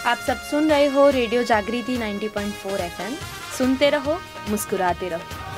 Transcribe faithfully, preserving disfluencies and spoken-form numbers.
आप सब सुन रहे हो रेडियो जागृति नाइंटी पॉइंट फोर एफएम। सुनते रहो, मुस्कुराते रहो।